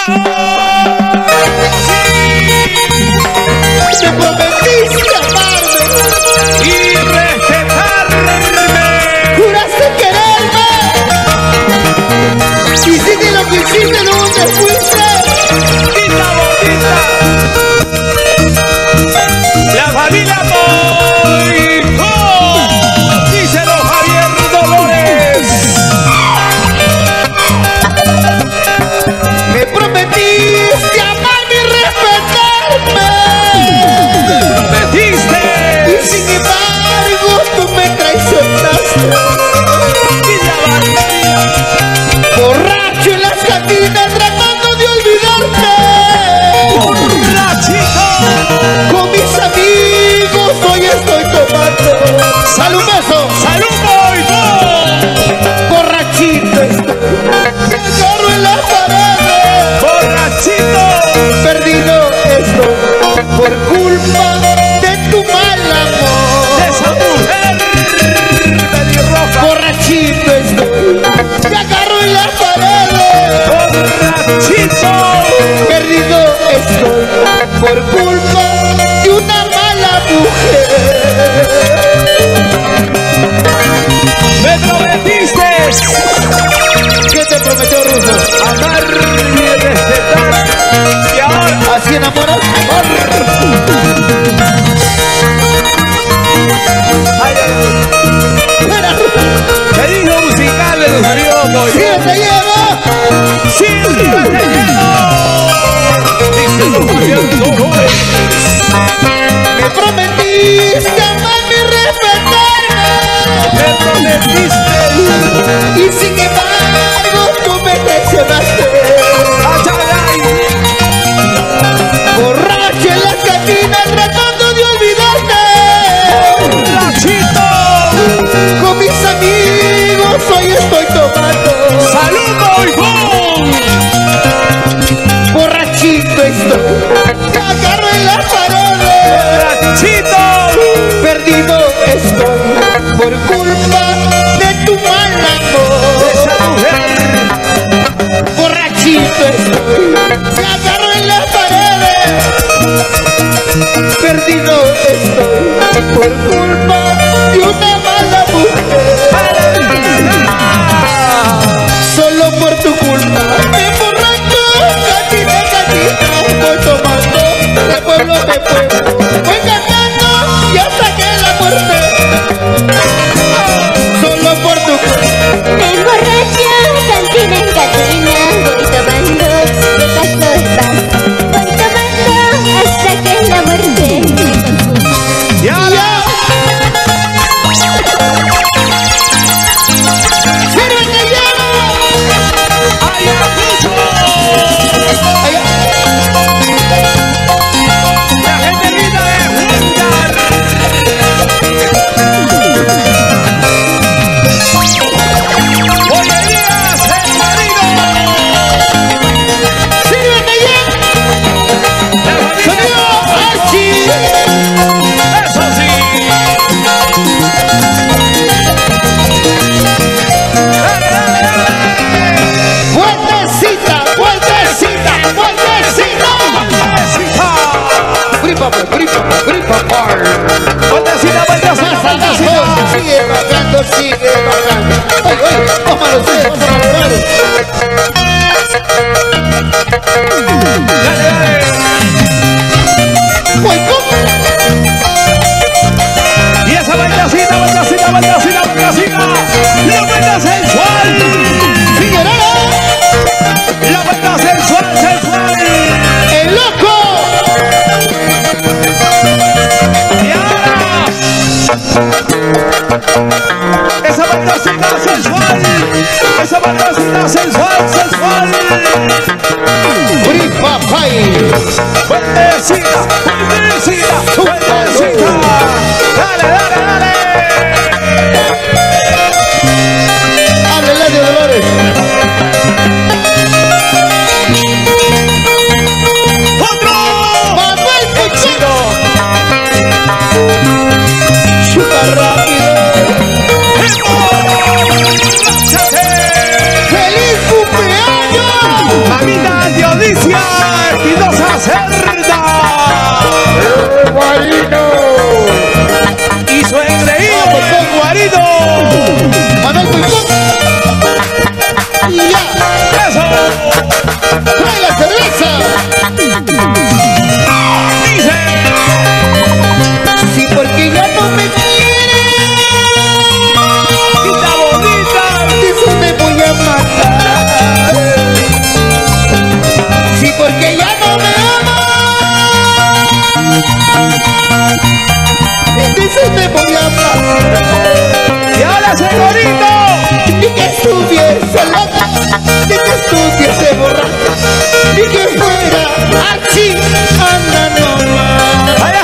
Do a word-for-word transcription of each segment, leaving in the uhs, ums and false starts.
Me prometiste amarme y respetarme. Juraste quererme. Hiciste lo que hiciste, ¿dónde fuiste? Quita bonita. La familia Moico. Díselo Javier Dolores. Me prometiste amarme y respetarme. Me prometiste. Y sin embargo tú me traicionaste. Borracho en las cantinas tratando de olvidarte. Borrachito. Con mis amigos hoy estoy tomando. ¡Salud, beso! ¡Salud, Moico! Borrachito estoy. Me agarro en las paredes. Borrachito. Perdido estoy por culpa de tu mal amor. De esa mujer pelirroja. Borrachito estoy. Me agarro en las paredes. Borrachito. Perdido estoy por culpa de una mala mujer. Me prometiste. ¿Qué te prometió, Ruso? Amarme y respetar. Y ahora ¿Así enamoras? Amor. ay, ay, Mira, pedido musical de los amigos Moico. sí, te llevo. ¡Sí, te llevo! Díselo Javier Dolores. Me prometiste amarme y respetarme. Me prometiste. Y sin embargo tú me traicionaste. Ay, ay, ay. Borracho en las cantinas tratando de olvidarte. Borrachito. Con mis amigos hoy estoy tomando. ¡Salud, Moico! Borrachito estoy. Me agarro en las paredes. ¡Borrachito! Perdido estoy por culpa de tu mal amor. De esa mujer. Borrachito estoy. Me agarro en las paredes. Perdido estoy por culpa de una mala mujer. Solo por tu culpa me emborracho, cantina, cantina, voy tomando, de pueblo de pueblo, voy cantando y hasta que la muerte. Solo por tu culpa. Me emborracho, cantina en cantina, voy tomando, de paso en paso, voy tomando hasta que la muerte. ¡Y ahora! ¡Sírvete ya! ¡Ayacucho! Allá. ¡La gente linda de Juntar! ¡Bollerías el marido! ¡Sírvete ya! ¡La familia! ¡Sonido Archie! ¡Eso sí! ¡Dale, dale, dale! ¡Vueltecita, vueltecita, vueltecita! ¡Vueltecita! ¡Gripa, gripa, gripa, bar! ¡Vueltecita, vueltecita, Más abajo, vueltecita! sigue bajando, sigue bajando. ¡Ay, ay! ¡Vamos a los tres, vamos a lograr! ¡Dale, dale! ¡Voy con! Y esa vueltecita, vueltecita, vueltecita, vueltecita. La vuelta sensual. ¡Figueroa! La vuelta sensual, sensual. ¡El loco! Y ahora. Esa vueltecita sensual. Esa vueltecita sensual, sensual. ¡Gripa, pay! Vueltecita, vueltecita, vueltecita. Dale, dale, dale. ¡Háblele de Dolores! ¡Otro! ¡Manuel Puchino! ¡Chupa rápido! ¡Lánzate! ¡Feliz cumpleaños! Mamita Dioniso. Y ya. Eso. Trae la cerveza. Dice. Sí, porque ya no me quiere. Quita bonita. Eso me voy a matar. Sí, porque ya no me ama. Entonces me voy a matar. Y ahora, señorito. Ni que estuviese loca, ni que estuviese borracha, ni que fuera así, anda nomás. Allá.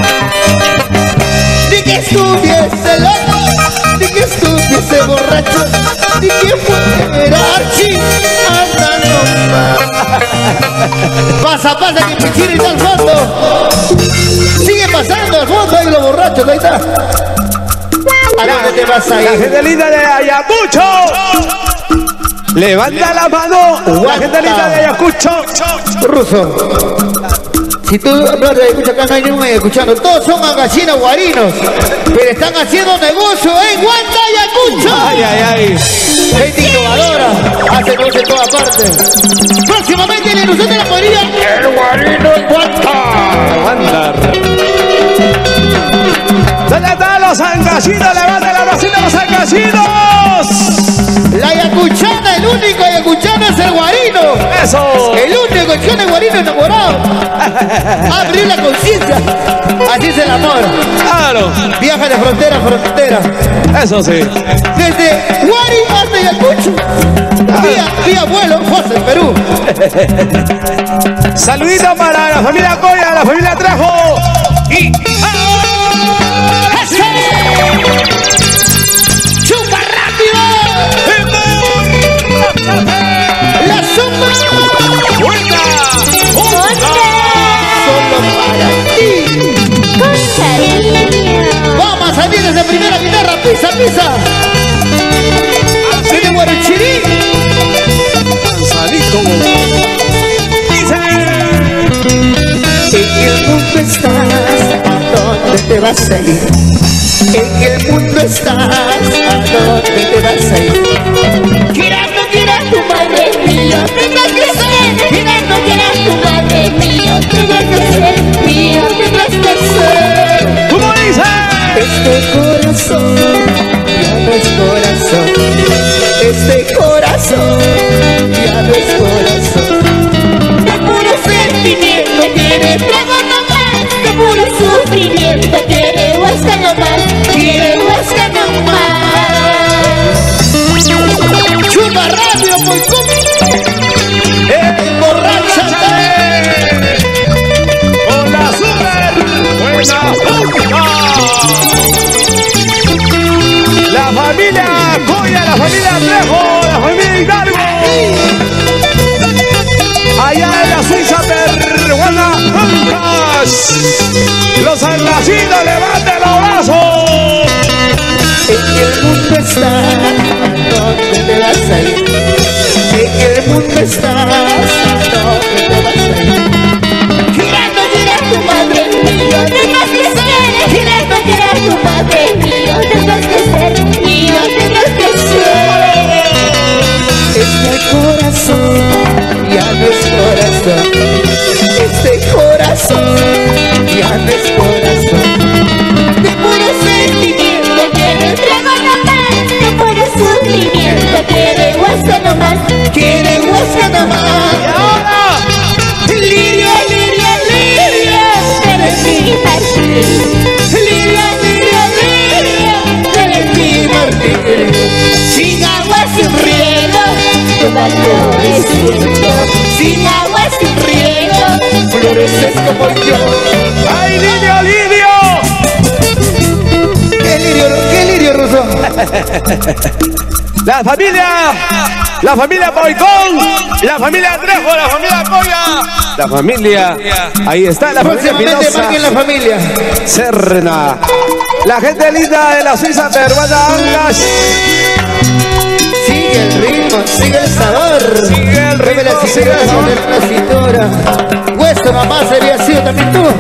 Ni que estuviese loca, ni que estuviese borracha, ni que fuera así, anda nomás. Pasa, pasa que Pichín está al fondo. Sigue pasando al fondo, ahí los borrachos, ahí está. ¿A dónde te vas a La ir? gente linda de Ayacucho. Levanta la mano. La gente linda de Ayacucho. Ruso, si tú no te escuchas acá, no hay ningún escuchando. Todos son agachinos guarinos, pero están haciendo negocio en Huanta, Ayacucho. Ay, ay, ay. Gente innovadora, hace negocio en todas partes. Próximamente en la ilusión de la cuadrilla, el guarino en Huanta. Andar. ¿Dónde están los angasinos? Levanten la bracita los angasinos. La ayacuchana, el único ayacuchano es el guarino. Eso. El único ayacuchano es guarino enamorado. Abrir la conciencia, así es el amor. Claro. Viaja de frontera a frontera. Eso sí. Desde Huari hasta Ayacucho. Vía, vía vuelo, José, Perú. Saludito para la familia Coya, la familia Trejo. Y. ¡Chupa rápido! ¡La sombra! ¡Vuelta! Solo para ti. Con cariño. Vamos a ir desde primera guitarra, pisa, pisa. Desde Guaruchirí. Salito. En el mundo estás, ¿a dónde te vas a ir? En el mundo estás, ¿a dónde te vas a ir? Quieras, no quieras, tu madre es mío, tendrás que ser. Quieras, no quieras, tu madre es mío, tendrás que ser mío, tendrás que ser. ¿Cómo dice? Este corazón ya no es corazón. Este corazón ya no es corazón. De puro sentimiento quiere trago nomás, de puro sufrimiento quiere huasca nomás, quiere huasca nomás. Chupa rápido, pues emborráchate. Con la super buena música. La familia Coya, la familia Trejo, la familia Hidalgo. Allá en la Suiza peruana, Ancas. Los angasinos, levanten los brazos. En el mundo estás, ¿dónde te vas a ir? En el mundo estás, ¿dónde te vas a ir? Quieras, no quieras, tu madre es mío, tendrás que ser. Quieras, no quieras, tu madre es mío, tendrás que ser mío, tendrás que ser. Este corazón ya no es corazón. Este corazón ya no es corazón. De puro sentimiento quiere trago nomás, de puro sufrimiento quiere huasca nomás, quiere huasca nomás. Y ahora, Lirio, lirio, lirio, eres mi Martín. Lirio, lirio, lirio, eres mi Martín. Sin agua, sin riego, todas floreciendo. Sin agua, sin riego, Floreces como yo. ¡ay, Lidio, Lidio! ¿Qué lirio, qué lirio, Ruso? La familia, la familia Boicón, la familia Trejo, la familia Coya, la familia, ahí está la familia Próximamente marquen la Pinoza, familia. Serna, la gente linda de la Suiza peruana, Ancas. Sigue el ritmo, sigue el sabor. Sigue el Mueve ritmo, la sigue el cintura, sabor. mueve la cintura. Hueso mamá sería sido también tú.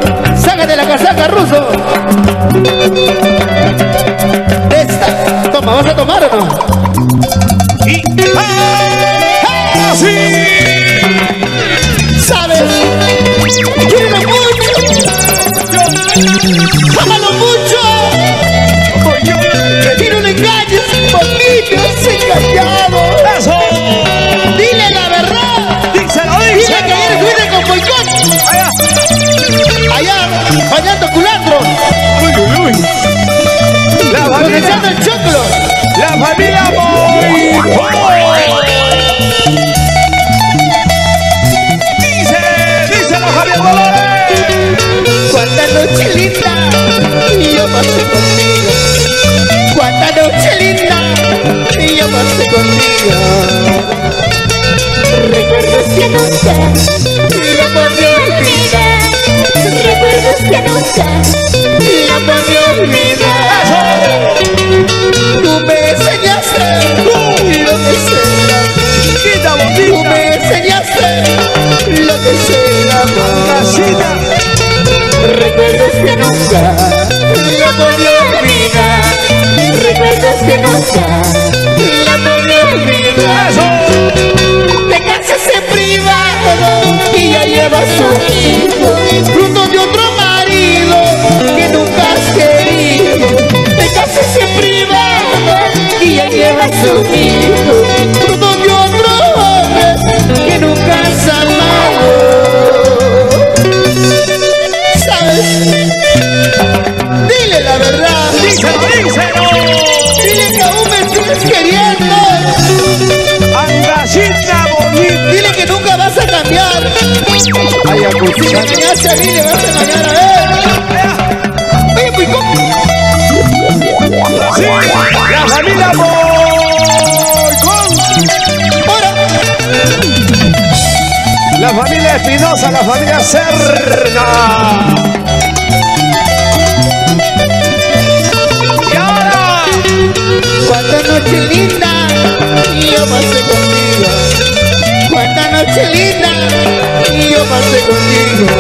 Sácate la casaca, Ruso. Esta, toma, vas a tomar o no? Y así. ¿Sabes? Quiero mucho. Ámalo mucho. Y no le engañes, papito, ese callado. Eso. Dile la verdad. Díselo, Dile que díselo. ayer fuiste con boicot. Allá. Allá, bañando culantro. Uy, uy, uy. La familia, Organizando el choclo. la familia Boicot. Dice, dice la Javier Dolores. Cuánta noche linda y yo pasé contigo. Cuánta noche linda y yo pasé contigo. Recuerdos que nunca no podré olvidar. Recuerdos que nunca no podré olvidar. Tú me enseñaste lo que será. Quita Tú bombita. me enseñaste lo que será. Casita. Recuerdos que nunca no podré olvidar. Recuerdos que nunca no podré olvidar. Eso. Te casas en privado y ya llevas un hijo, fruto de otro marido que nunca has querido. Te casas en privado y ya llevas un hijo, fruto de otro hombre que nunca has amado. ¿Sabes? Dile la verdad. Díselo, díselo. Dile que aún me sigues queriendo. Angallita bonita. Dile que nunca vas a cambiar. Ay, Si me engañaste a mí, le vas a engañar a él. Oye, pues, ¿cómo? Sí, la familia Boicot. Ahora, La familia Espinosa, la familia Serna. Y ahora, cuánta noche linda y yo pasé contigo. Cuánta noche linda y yo pasé contigo.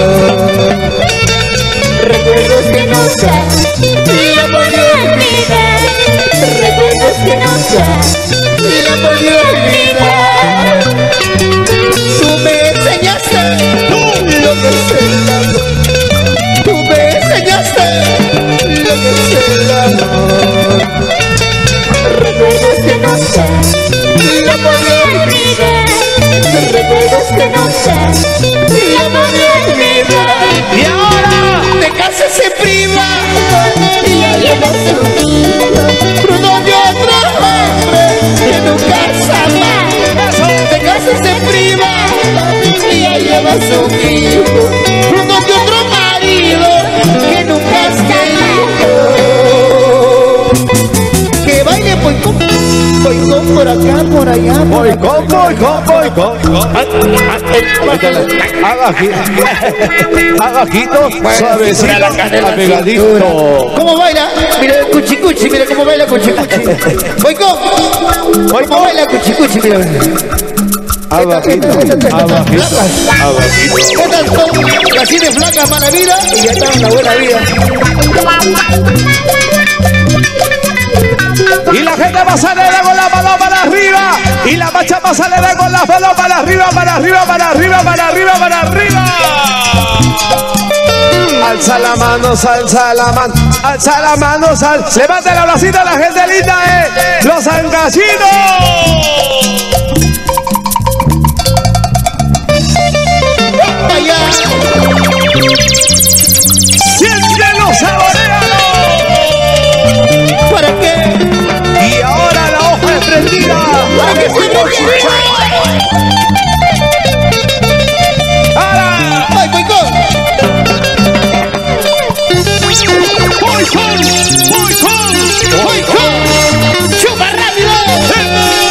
Recuerdos que nunca no podré olvidar. Recuerdos que nunca no podré olvidar. Tú me enseñaste lo que es el amor. Tú me enseñaste lo que es el amor. Recuerdos que nunca no podré olvidar. Recuerdos que nunca no podré olvidar. y ahora, Te casas en privado Y ya llevas un hijo. fruto de otro hombre que nunca has amado. Te casas en privado y ya llevas un hijo, fruto de otro marido que nunca has querido. Que baile boicot, boicot por acá, por allá, por Boicot, Boicot, Boicot. Abajito, abajito, suavecito, apegadito. ¿Cómo baila? Mira el cuchicuchi, mira cómo baila cuchicuchi. Boicot, ¿cómo baila cuchicuchi? Mira. Abajito, abajito, abajito. Estas son así de flacas mala vida y ya están en la buena vida. Y la gente va a salir con la mano para arriba. Y la marcha va a salir con la mano para arriba, para arriba, para arriba, para arriba, para arriba. Alza la mano, alza la mano, alza la mano, sal. Levanta la bracita la gente linda, eh. Los angallitos. Allá, Siéntelo, saborealo. ¿para qué? Y ahora la hoja es prendida. ¿Para qué se moje? Ahora, ¡Ay, boicot! Boicot, Boicot, Boicot. ¡Chupa rápido!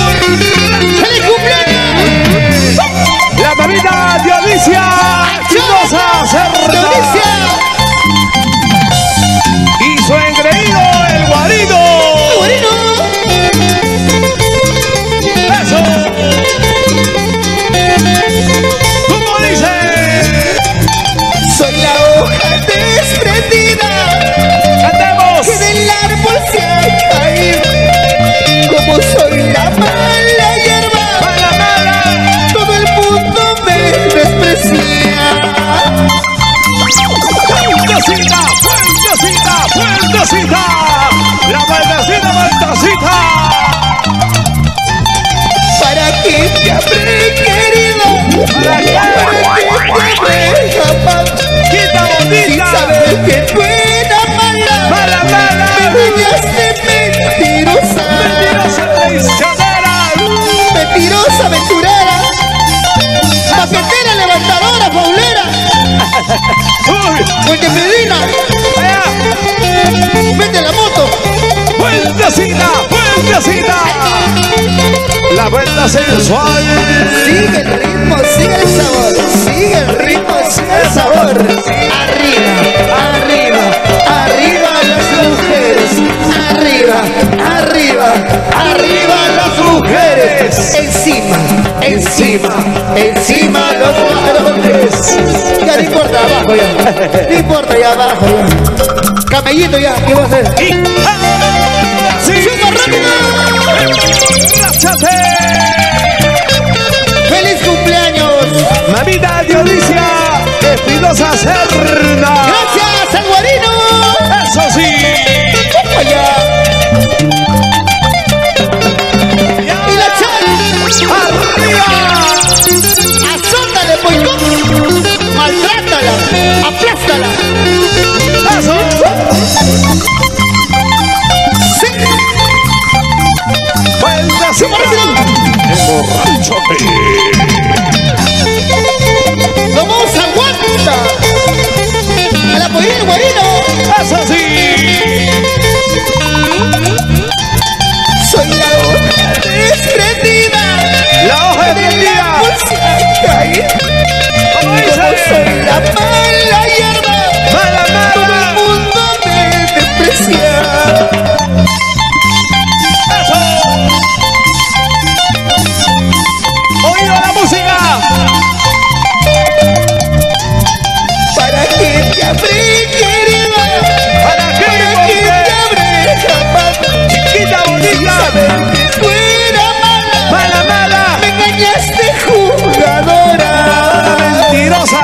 Fuente Medina, Allá. vete la moto. Vueltecita, vueltecita. La vuelta sensual. Sigue el ritmo, sigue el sabor. Sigue el ritmo, sigue el sabor. Arriba, arriba, arriba las mujeres. Arriba, arriba, arriba las mujeres. Encima, encima, encima los varones. Ya no importa, abajo ya. No importa, ya abajo ya. Camellito ya, ¿qué va a hacer? Y así. ¡Súper rápido! ¡Lánzate! ¡Feliz cumpleaños! Mamita Dionisia Espinosa Serna. ¡Gracias, al Guarino! Eso sí. Allá. Y la Chan. Arriba. Azótale, boicot. Maltrátala. Aplástala. Eso. Sí. Vueltecita. Emborrachote. ¡Vamos, aguanta! ¡Al apoyar, Guarino! Eso sí. Soy la hoja desprendida. La hoja desprendida. ¿Cómo Como dice? soy la mala hierba, Mala, todo el mala. mundo me desprecia. Eso. Oído la música. ¿Para qué te habré querido? ¿Para qué, ¿Para qué mujer? te habré jamás? Chiquita bonita. Saber que tú eras mala, Mala, mala. me engañaste, jugadora. Mentirosa.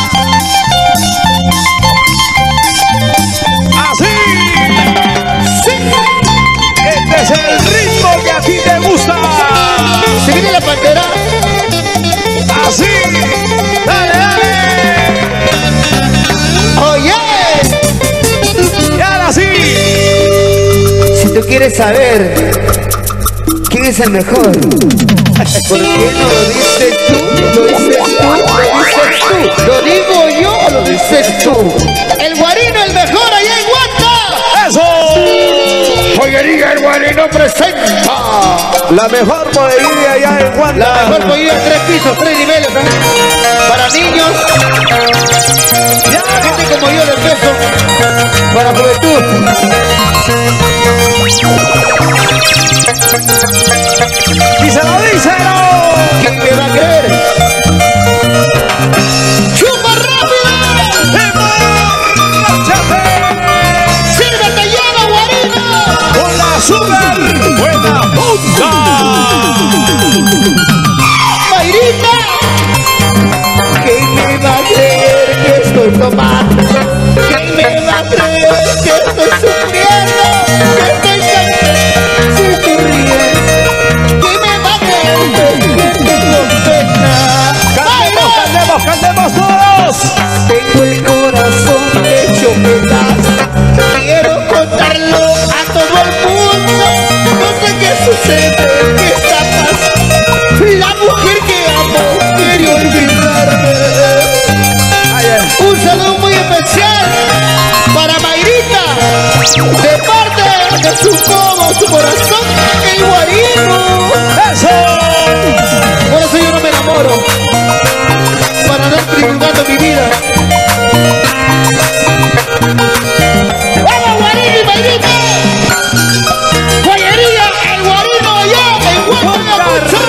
Así. Sí. Este es el ritmo que a ti te gusta. Se viene la pantera. Así. Dale, dale. Oye, Y ahora sí. si tú quieres saber quién es el mejor, ¿por qué no lo dices tú? Lo dices tú, lo dices tú. ¿Lo digo yo o lo dices tú? El Guarino, el mejor allá en Huanta. Eso. Pollería El Guarino presenta La mejor bodeguilla allá en Wanda. la mejor pollería, tres pisos, tres niveles, ¿eh? Para niños, gente como yo del peso, para juventud. Díselo, díselo. ¿Quién me va a creer? ¡Chupa rápido! ¡Emborráchate! ¡Sírvete lleno, Guarino! Con la super buena punta. ¡Mayrita! ¿Quién me va a creer que estoy tomando? ¿Quién me va a creer que estoy sufriendo? Que estoy sufriendo. ¿Quién me va a creer que tengo pena? Cantemos, cantemos, cantemos todos. Tengo el corazón hecho pedazos. Quiero contarlo a todo el mundo. No sé qué sucede, qué está pasando. La mujer que amo quiere olvidarme. Un saludo muy especial para Mayrita, de parte de su como, su corazón, el Guarino. Eso. Por eso yo no me enamoro, para andar tributando mi vida. ¡Vamos, Guarino y Mayrita! ¡Pollería El Guarino allá en Huanta!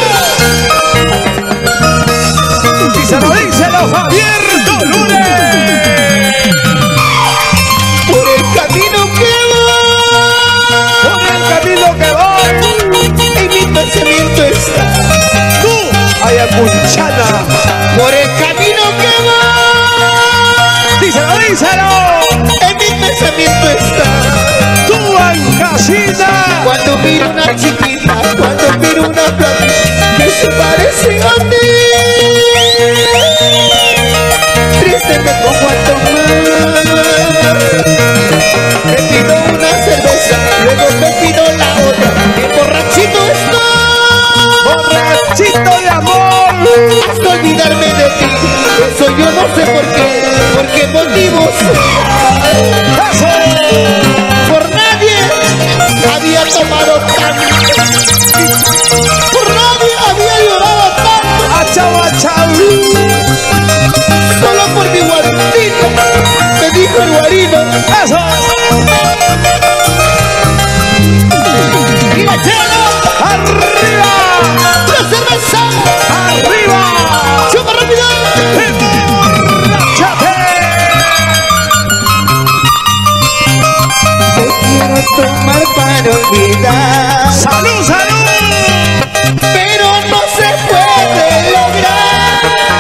Díselo, díselo, Javier Dolores. Por el camino que Por el camino que voy. voy, en mi pensamiento está. Tú, Ayacuchana. Por el camino que voy, Díselo, díselo. en mi pensamiento está. Tú, Ancasina. Cuando miro una chiquita, cuando miro una platita que se parece a ti, triste me pongo a tomar. Me pido una cerveza, luego me pido la otra, y borrachito estoy. Borrachito de amor. Estoy olvidarme de ti. Eso yo no sé por qué, por qué motivos. Por nadie había tomado tanto, por nadie había llorado tanto, Achau, achau. solo por mi guarito, me dijo el guarino. Eso. ¡Mira, chelo! Arriba. ¡La cerveza! Arriba. ¡Chupa rápido! Emborráchate. Te quiero tomar para olvidar, Salud, salud. pero no se puede lograr.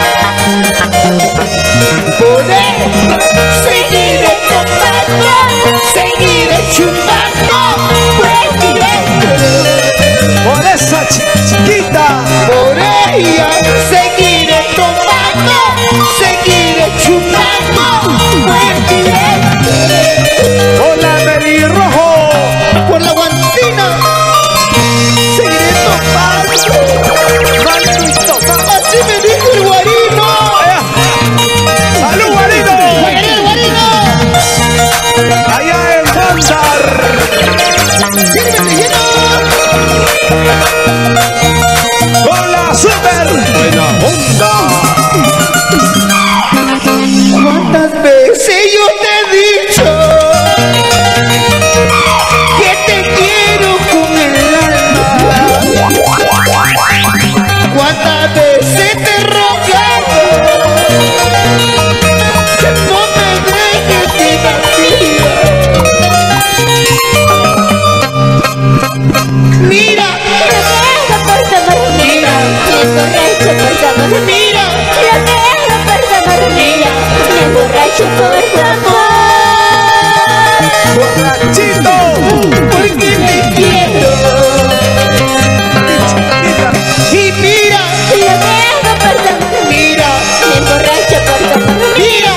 Poder seguir tomando, seguir chupando, pues directo. Por esa chiquita. Por ella seguir tomando, seguir chupando, pues directo. Hola, pelirrojo. Por la guantina seguiré tomando. Maldito. Así me dijo el guarino. Salud, guarito. ¡Guarino, el guarino! Allá en Mandar. ¡Sírvete lleno! Con la super buena onda. ¿Cuántas veces yo te he dicho que te quiero con el alma? ¿Cuántas veces te he rogado que no me dejes sin vacío? Mira, mira, mira, Borrachito. porque te quiero. Y mira, mira, mira, mira,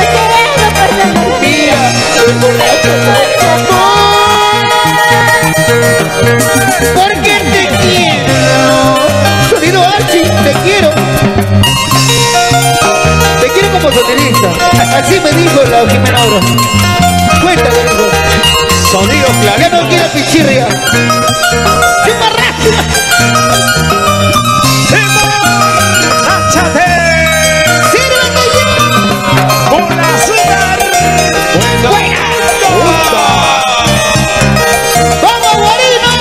porque te quiero. Sonido Archie, te quiero. Te quiero como soterista. Así me dijo la Jimena Oro. Cuéntale, hijo. Sonido Ya clarito. no quiero pichirria. ¡Chupa rápido! Emborráchate. ¡Sírvete ya! Con la super buena onda. ¡Vamos, guarino!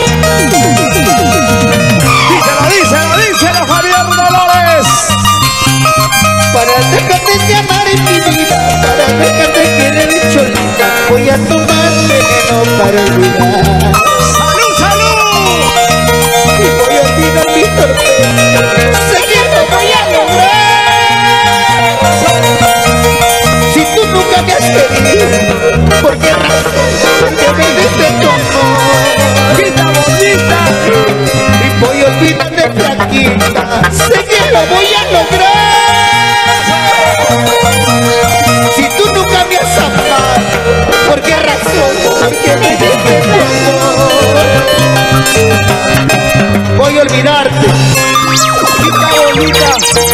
Díselo, díselo, díselo, Javier Dolores. Para dejarte de amar en mi vida, para dejarte querer cholita, voy a tomar veneno para olvidar. Salud, salud. Y voy a olvidar mi torpeza. Sé que lo voy a lograr. Si tú nunca me has querido, ¿por qué razón? Porque me diste tu amor. Bonita, bonita. Y voy a olvidar de flaquita. Sé que lo voy a lograr. Si tú nunca me has amado, ¿por qué razón? Porque me diste tu amor. Voy a olvidarte. Bonita, bonita.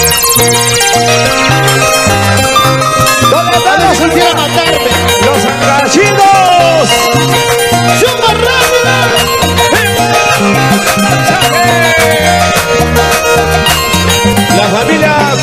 ¿Dónde están No los, quisiera matarme. los rachidos? ¡Chupa rápido! La familia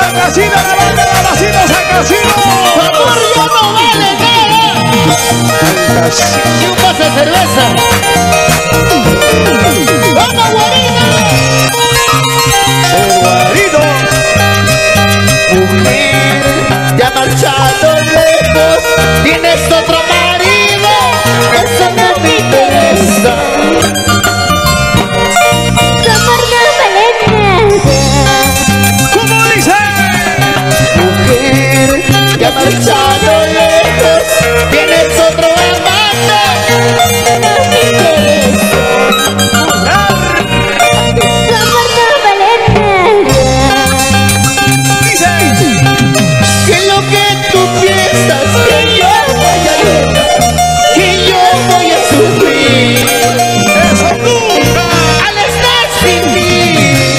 San Casino, la banda de Abasito, San Casino. Tu amor ya no vale nada. Y un vaso de cerveza. ¡Vamos, guarida! El guarido. Mujer, ya marchado lejos, tienes otro marido, eso no me interesa. Tu amor no vale nada. ¿Cómo dice? Mujer, ya marchado lejos, tienes otro amante, No me interesa. Tu amor no vale nada. Dice. que lo que tú piensas que yo voy a llorar, que yo voy a sufrir Eso nunca. al estar sin ti.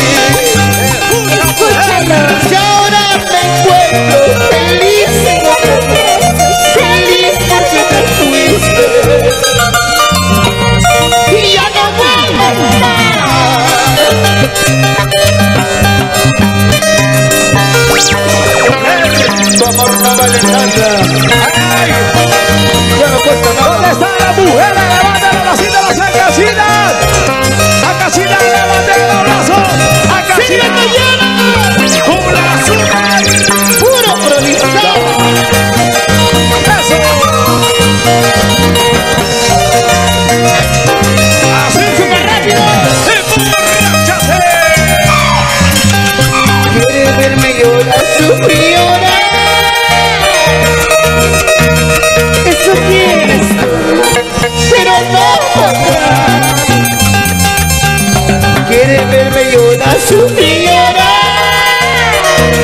Escúchalo. Y ahora me encuentro feliz, feliz porque te fuiste y ya no vuelvo a estar. Tu amor no vale nada, Ay, ya no cuesta ¿dónde nada. está la mujer? Levanta la vasita, la San Casina. A Casina, levanta el abrazo. A Casina. ¡Sírvete lleno! Con la azúcar. ¡Puro improvisado! Eso. Así. ¡Súper rápido! Emborráchate. Quiere verme llorar, sufrir, llorar. Eso quieres tú, pero no podrás. Quiere verme llorar, sufrir, llorar.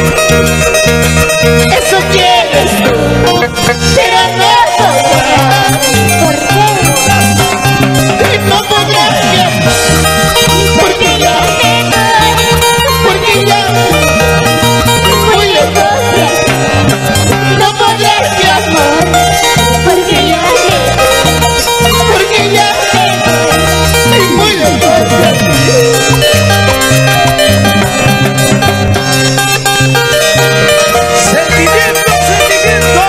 Eso quieres tú, pero no podrás. ¿Por qué? Y no podrás ya, porque ya, porque ya, muy lejos. No podrás mi amor, Porque ya porque ya estoy muy lejos de ti. Sentimiento, sentimiento.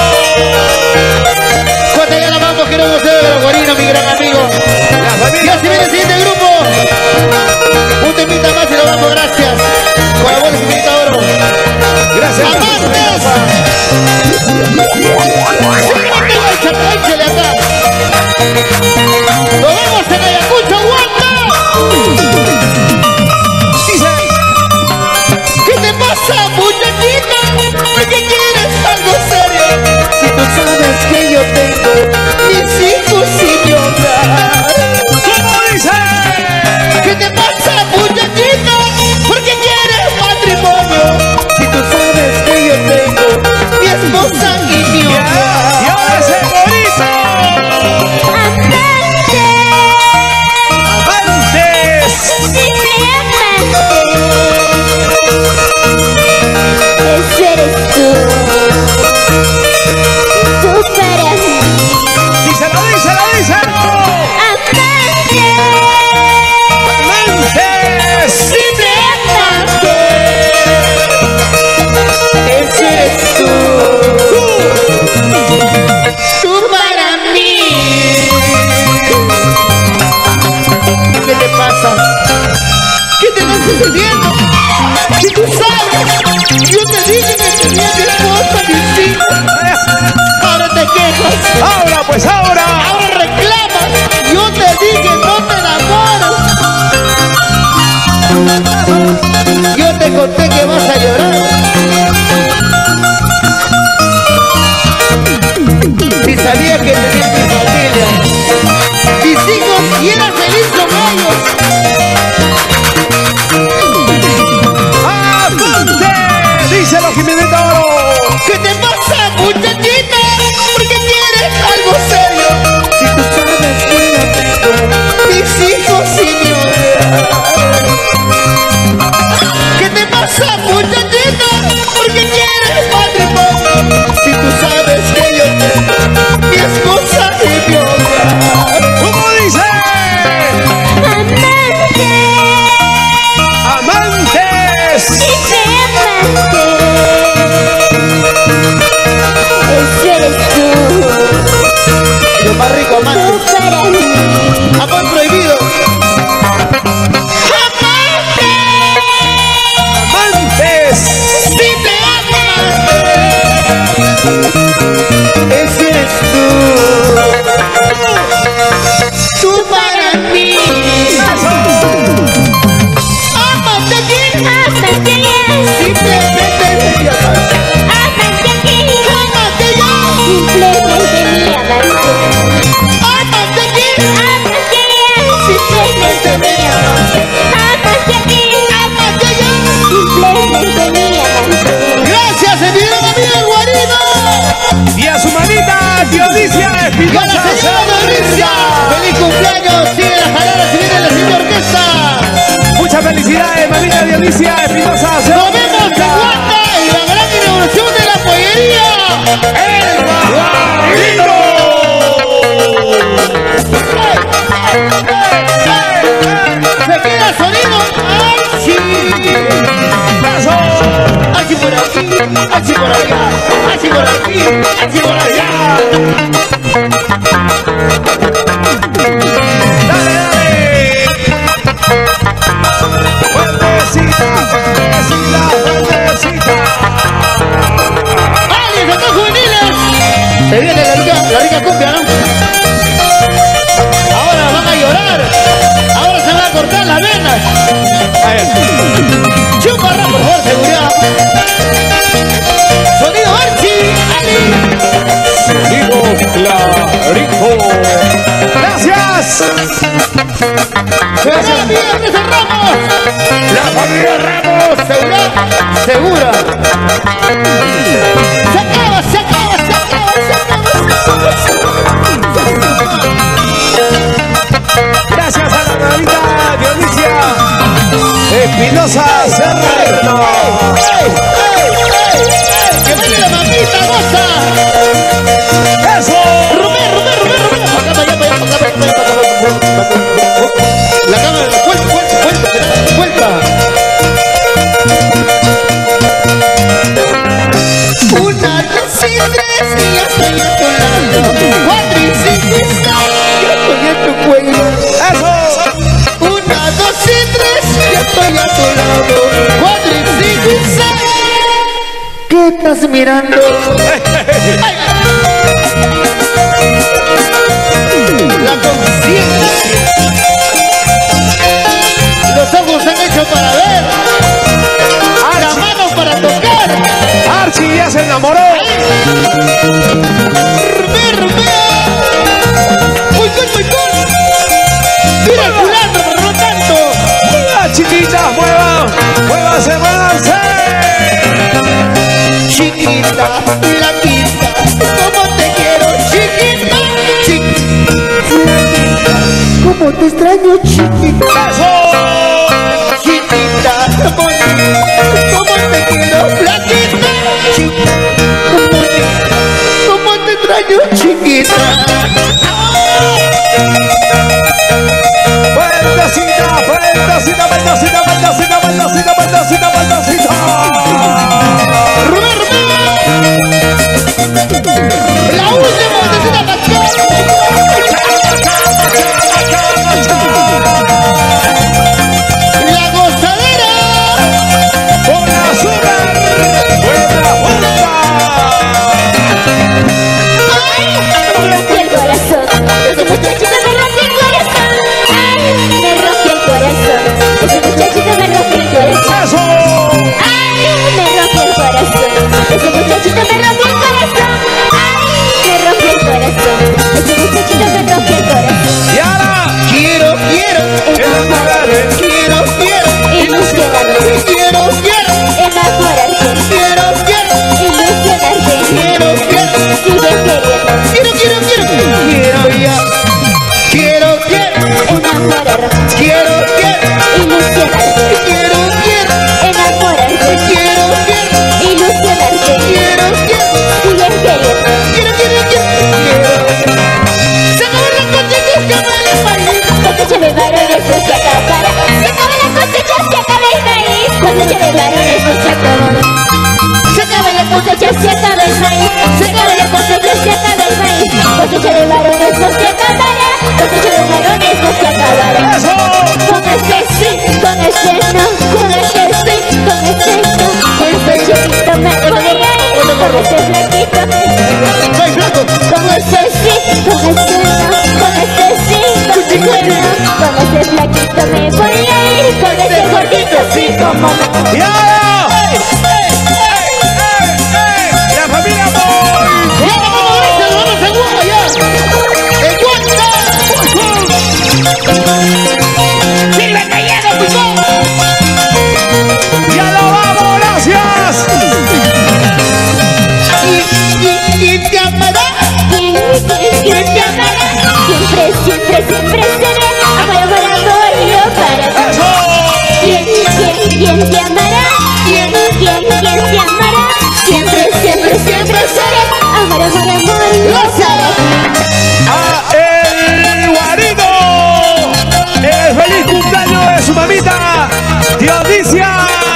Cuando ya la vamos, queremos ser de los guarinos, mi gran amigo. La Y familia. así viene el siguiente grupo. Un temita más y lo vamos, gracias. Con la buena infinita oro. Gracias. ¡Amantes! Échale acá. Nos vemos en Ayacucho, aguanta. Dice. ¿Qué te pasa, muchachita? ¿Por qué quieres algo serio? Si tú sabes que yo tengo mis hijos y mi hogar. ¿Cómo dice? ¿Qué te pasa, muchachita? ¿Por qué quieres matrimonio? Si tú sabes que yo tengo mi esposa y mi Y hogar. ahora ese bonito. amante. Amantes. Simple amante. Ese eres tú. Tú para mí. Díselo, díselo, díselo. Amante. Amantes. Simple amante. Ese eres tú. Tú para mí. ¿Qué te pasa? ¿Qué te está sucediendo? Si tú sabes, yo te dije que tenía mi esposa, mis hijos. Ahora te quejas. Ahora, pues ahora. Ahora reclamas. Yo te dije no te enamores. Yo te conté que vas a llorar. Si sabía que tenía mi familia, mis hijos, y era feliz con ellos. Amante. Díselo, Jimenita Oro. ¿Qué te pasa, muchachita? ¿Por qué quieres algo serio? Si tú sabes que yo tengo mis hijos y mi hogar. ¿Qué te pasa, muchachita? ¿Por qué quieres matrimonio? Si tú sabes que yo tengo mi esposa y mi hogar. ¿Cómo dice? Amante. Amantes. Simple amante. Dionisia Espinosa. Nos vemos en Guanta en la gran inauguración de la pollería. ¡El Guarito! Se queda sonido Archi. Archi por aquí, Archi por allá, Archi por aquí, Archi por allá. ¡Dale, dale! ¡Fuertecita, fuertecita, fuertecita! ¡Aliens, acá juveniles! Se viene la rica, la rica cumbia, ¿no? Ahora van a llorar. Ahora se van a cortar las venas. Chuparra, por favor, seguridad. Sonido Archi, Ali. Sonido Clarito. ¡Gracias! ¡Gracias! ¡Gracias, Ramos! ¡La familia Ramos! ¿Segura? ¿Segura? ¡Se acaba, se acaba, se acaba, se acaba, se acaba! Gracias a la mamita Dionisia Espinosa Serrano. ¡Ey, ey, ey, ey! ¡Que baile la mamita, goza! ¡Eso! ¡Rumé, rumé, rumé, rumé! ¡Para acá, para allá, para allá, para acá, para allá, para acá! La cámara, vuelta, vuelta, vuelta, vuelta. Una, dos y tres y ya estoy a tu lado. Cuatro y cinco y seis, ya estoy a tu cuello. ¡Eso! Una, dos y tres, ya estoy a tu lado. Cuatro y cinco y seis. ¿Qué estás mirando? Ay. La conciencia. Los ojos se han hecho para ver. Las manos para tocar. Archie ya se enamoró. Rumé, rumé. Muy bien, muy bien. Mira el culantro, pero no tanto. ¡La chiquita, mueva! ¡Muévase, muévase! Chiquita, flaquita, como te quiero, chiquita, chiquita, como te extraño, chiquita, ¡Eso! chiquita, bonita, como te quiero, flaquita, chiquita, bonita, como te extraño, chiquita. ¡Fuertecita, fuertecita, fuertecita, fuertecita, fuertecita, fuertecita, fuertecita! Rumé, rumé. La última vocecita pastor. La gozadera. ¡Con azúcar! ¡Buena vuelta! Ay, me rompió el corazón. Ese muchachito me rompió el corazón. Ay, me rompió el corazón. Ese muchachito me rompió el corazón. ¡Eso! Ay, me rompió el corazón. Ese muchachito me rompió el corazón. Ay, me rompió el corazón. Ese muchachito me rompió el corazón. ¡Y ahora! Quiero, quiero, ¡Enamorarme! quiero, quiero, Ilusionarte, quiero, quiero, enamorarte, quiero, quiero, ilusionarte. quiero, quiero. Sigue queriendo, Quiero, quiero, quiero, quiero ya. Quiero, quiero, enamorarme, quiero, quiero, ilusionarte, quiero, quiero, enamorarte, quiero, quiero, ilusionarte. quiero, quiero, Sigue queriendo. quiero, quiero, quiero. Se acabó la cosecha, se acabó el maíz. Cosecha de varones no se acabará. Se acaba la cosecha, se acaba el maíz. Cosecha de varones no se acaba. Se acaba la cosecha, se acaba el maíz. Se acaba la cosecha, se acaba el maíz. Cosecha de varones no se acabará. Cosecha de varones no se acabará. ¡Eso! Con este sí, con este no, con este sí, con este no. Con este chiquito me voy a ir. Con este flaquito me Soy flaco. con este sí, con este no, con este sí, con este no, con este flaquito me voy a ir, con este gordito sí, como no. ¡Y ahora! ¡La familia Boy! Ya vamos a ver, se lo vamos a Guapa ya. En Guapa. Sírvete lleno, picón. ¡Ya lo vamos! ¡Gracias! Y, y, y te amará. ¿Quién, quién, quién te amará? Siempre, siempre, siempre seré amor, amor, amor, yo para ti. ¡Eso! ¿Quién, quién, quién te Siempre, siempre, siempre seré. Amor, amor, amor, lo sabes. A el Guarido, el feliz cumpleaños de su mamita Dionisia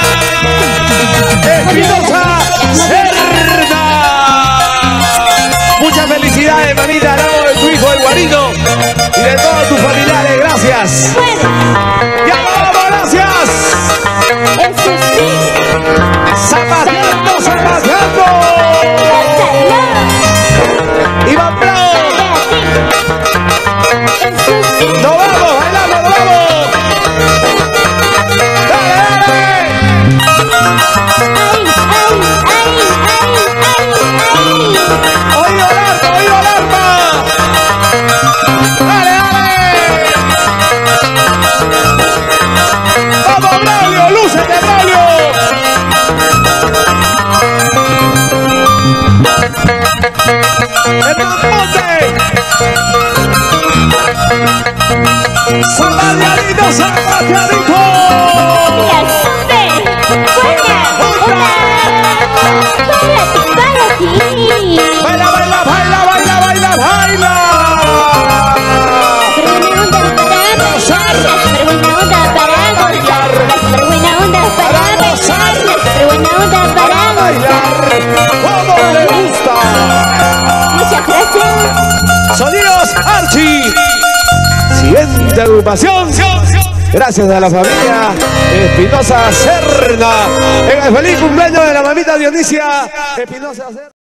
Espinosa Cerda. Muchas felicidades, mamita, al lado de tu hijo el Guarido y de todos tus familiares. Gracias. Bueno, ¡Ya vamos, gracias! eso sí. ¡Zapateando, zapateando! ¡Iván Bravo! Eso sí. ¡Nos vamos, bailando, nos vamos! ¡Dale, dale! Ay, ay, ay, ay, ay, ay. ¡Oído alarma, oído alarma! ¡Dale, dale! ¡Vamos, Braulio! ¡Lúcete, Braulio! ¡El Monte! ¡Zapateadito, zapateadito! Mira, súper. Buena. Una. Para ti, para ti. ¡Baila, baila, baila, baila, baila, baila! Pero buena onda para gozar. Pero buena onda para gozar. Pero buena onda para gozar. Pero buena onda para gozar. ¡Cómo le gusta! Muchas gracias. Sonidos Archie. Siguiente agrupación. Gracias a la familia Espinosa Cerda en el feliz cumpleaños de la mamita Dionisia Espinosa Cerda.